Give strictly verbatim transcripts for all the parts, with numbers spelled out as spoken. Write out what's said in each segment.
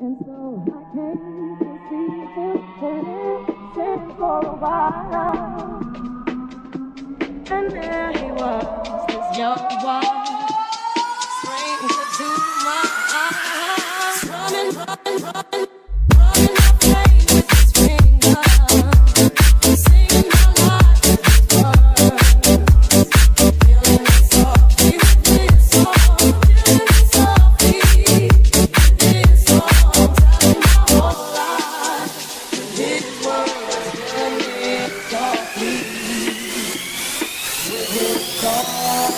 And so I came to see him dancing for a while. And there he was, this young boy, stranger to my eyes, running, running, running, running my pain with his fingers, singing my life with his words, feeling it softly with his song, feeling it softly with his song, telling my whole life with his words, feeling it softly with his song.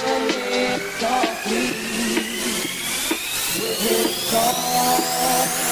With his song.